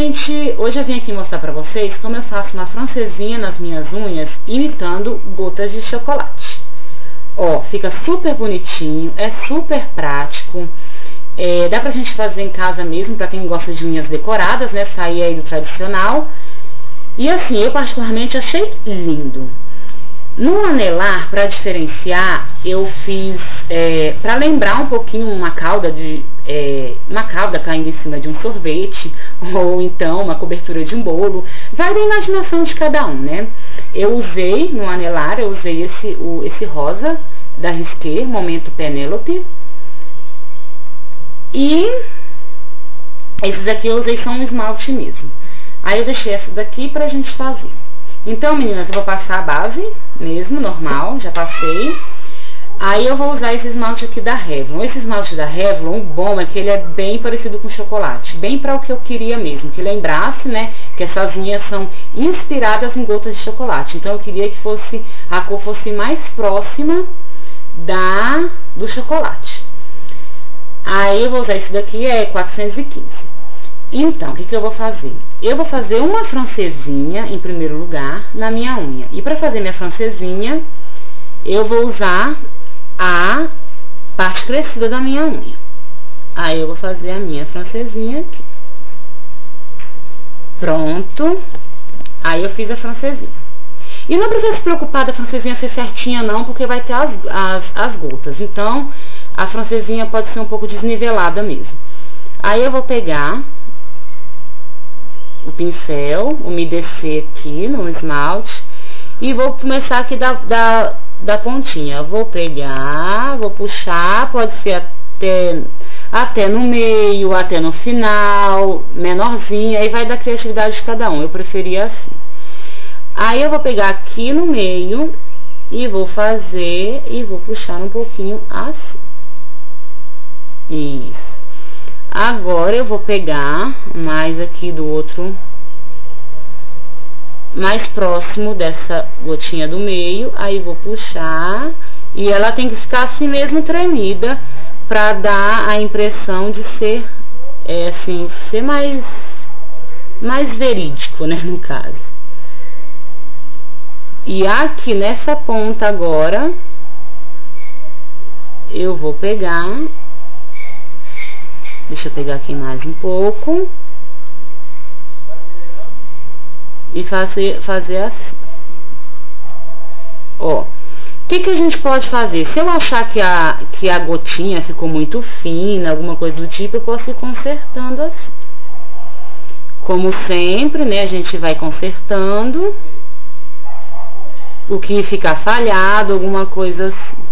gente, hoje eu vim aqui mostrar pra vocês como eu faço uma francesinha nas minhas unhas imitando gotas de chocolate. Ó, fica super bonitinho, é super prático, dá pra gente fazer em casa mesmo, pra quem gosta de unhas decoradas, né, sair aí do tradicional. E assim, eu particularmente achei lindo. No anelar, para diferenciar, eu fiz, para lembrar um pouquinho uma cauda caindo em cima de um sorvete, ou então uma cobertura de um bolo, vai da imaginação de cada um, né? Eu usei no anelar, esse rosa da Risqué, Momento Penélope, e esses aqui eu usei só um esmalte mesmo. Aí eu deixei essa daqui pra gente fazer. Então, meninas, eu vou passar a base mesmo, normal, já passei. Aí eu vou usar esse esmalte aqui da Revlon. Esse esmalte da Revlon, o bom é que ele é bem parecido com chocolate. Bem para o que eu queria mesmo, que lembrasse, né, que essas unhas são inspiradas em gotas de chocolate. Então eu queria que a cor fosse mais próxima do chocolate. Aí eu vou usar esse daqui, 415. Então, o que eu vou fazer? Eu vou fazer uma francesinha, em primeiro lugar, na minha unha. E para fazer minha francesinha, eu vou usar a parte crescida da minha unha. Aí eu vou fazer a minha francesinha aqui. Pronto. Aí eu fiz a francesinha. E não precisa se preocupar da francesinha ser certinha não, porque vai ter as gotas. Então, a francesinha pode ser um pouco desnivelada mesmo. Aí eu vou pegar o pincel, umedecer aqui no esmalte e vou começar aqui da pontinha. Eu vou pegar, vou puxar, pode ser até no meio, até no final, menorzinha, aí vai da criatividade de cada um, eu preferia assim. Aí eu vou pegar aqui no meio e vou puxar um pouquinho assim. Isso. Agora eu vou pegar mais aqui do outro, mais próximo dessa gotinha do meio, aí vou puxar e ela tem que ficar assim mesmo tremida, pra dar a impressão de ser, ser mais verídico, né, no caso. E aqui nessa ponta agora, eu vou pegar... Deixa eu pegar aqui mais um pouco. E fazer assim. Ó. O que a gente pode fazer? Se eu achar que a gotinha ficou muito fina, alguma coisa do tipo, eu posso ir consertando assim. Como sempre, né? A gente vai consertando. O que ficar falhado, alguma coisa assim.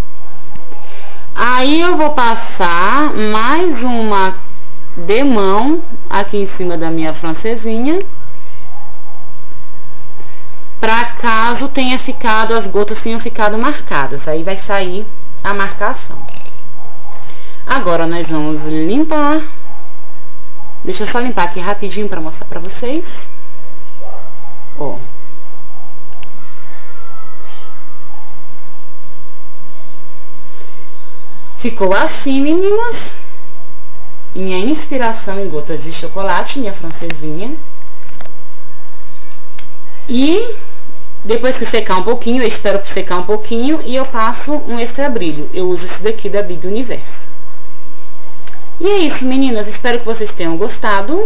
Aí eu vou passar mais uma demão aqui em cima da minha francesinha, para caso as gotas tenham ficado marcadas, aí vai sair a marcação. Agora nós vamos limpar. Deixa eu só limpar aqui rapidinho para mostrar para vocês. Ó. Ficou assim, meninas, minha inspiração em gotas de chocolate, minha francesinha. E depois que secar um pouquinho, eu espero secar um pouquinho e eu passo um extra brilho. Eu uso esse daqui da Big Universe. E é isso, meninas, espero que vocês tenham gostado.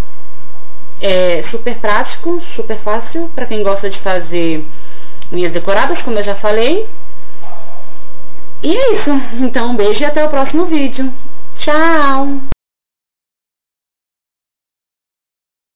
É super prático, super fácil, para quem gosta de fazer unhas decoradas, como eu já falei. E é isso. Então, um beijo e até o próximo vídeo. Tchau!